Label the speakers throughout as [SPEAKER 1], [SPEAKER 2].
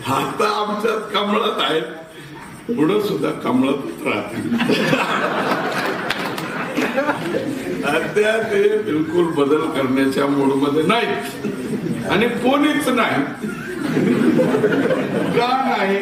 [SPEAKER 1] आता आमच्यात कमळत आहेत, पुढे सुद्धा कमळतच राहतील. त्या ते बिलकुल बदल करण्याच्या मूड मध्ये नाहीत आणि कोणीच नाही. का नाही?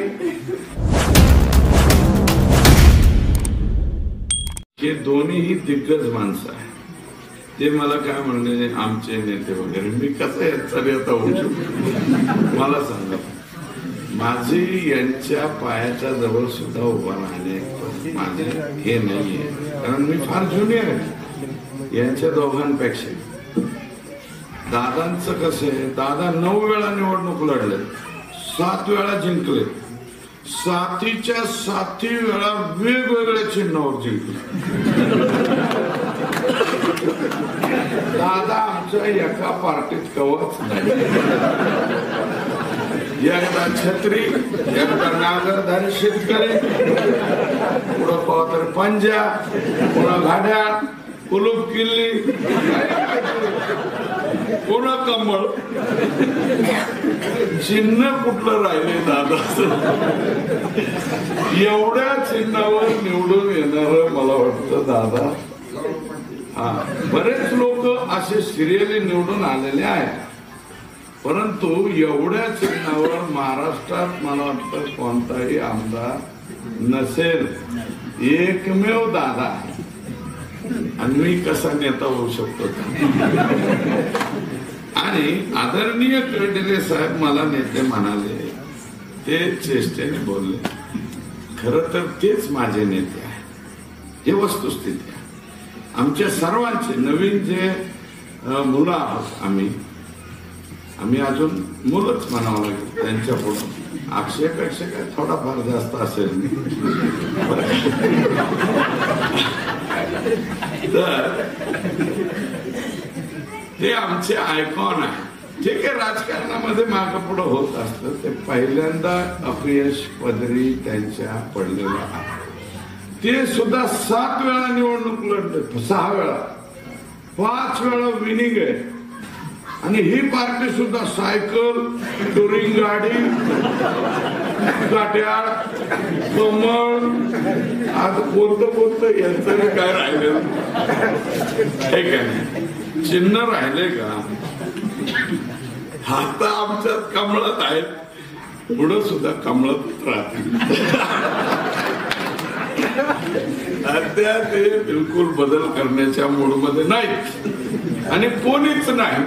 [SPEAKER 1] हे दोन्हीही दिग्गज माणसं आहेत. ते मला काय म्हणले आमचे नेते वगैरे, मी कसं याचा नेता होऊ शकतो मला सांगा. माझी यांच्या पायाच्या जवळ सुद्धा उभा राहणे माझे हे नाहीये, कारण मी फार ज्युनियर आहे यांच्या दोघांपेक्षा. दादांचं कसं आहे, दादा 9 वेळा निवडणूक लढले, 7 वेळा जिंकले, 7च्या 7 वेळा वेगवेगळ्या चिन्हावर जिंकले. दादा आमच्या एका पार्टीत कवच नाही. एकदा छत्री, एकदा नागरधारी शेतकरी, पुढं पाव तर पंजा, पुन्हा घाड्याळ, कुलूप किल्ली, पुन्हा कमळ. चिन्ह कुठलं राहिले दादा? एवढ्या चिन्हावर निवडून येणार मला वाटतं दादा. हा, बरेच लोक असे सिरियली निवडून आलेले आहेत, परंतु एवढ्या चिन्हावर महाराष्ट्रात मला वाटतं कोणताही आमदार नसेल. एकमेव दादा आहे. आणि मी कसा नेता होऊ शकतो? आणि आदरणीय कर्डिले साहेब मला नेते म्हणाले, ते चेष्टेने बोलले. खरं तर तेच माझे नेते आहे, हे वस्तुस्थिती आहे. आमच्या सर्वांचे नवीन जे मुलं आहोत, आम्ही अजून मुलंच म्हणावं लागेल त्यांच्या पुढे. अक्षयपेक्षा काय थोडाफार जास्त असेल. तर ते आमचे आयकॉन आहे. ठीक आहे, राजकारणामध्ये मागं पुढं होत असतं. ते पहिल्यांदा अपयश पदरी त्यांच्या पडलेलं आहे. ते सुद्धा 7 वेळा निवडणूक लढले, 6 वेळा, 5 वेळा विनिंग आहे. आणि ही पार्टी सुद्धा सायकल, टुरिंग गाडी, गाड्याळ, कमळ, आज कोणतं यांचं काय राहिलं? हे काय चिन्ह राहिले का? आता आमच्यात कमळत आहेत, पुढे सुद्धा कमळतच राहतील. त्या ते बिलकुल बदल करण्याच्या मूड मध्ये नाहीत आणि कोणीच नाही.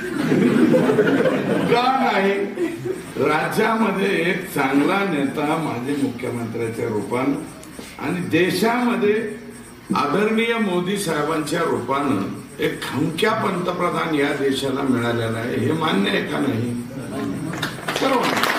[SPEAKER 1] का नाही? राज्यामध्ये एक चांगला नेता माजी मुख्यमंत्र्याच्या रूपानं आणि देशामध्ये आदरणीय मोदी साहेबांच्या रूपानं एक खमक्या पंतप्रधान या देशाला मिळालेला आहे. हे मान्य आहे का नाही? सर्व